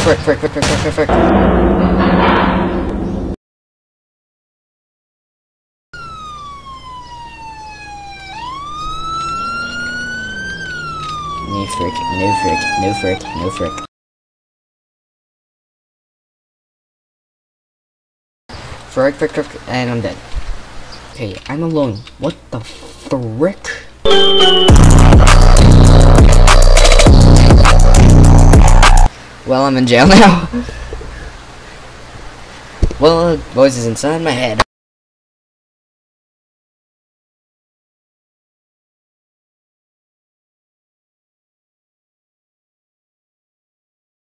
frick, frick, frick, frick, frick, frick, frick. No frick, no frick, no frick, no frick. Frick, frick, frick, and I'm dead. Okay, I'm alone. What the frick? Well, I'm in jail now. Well, voices inside my head.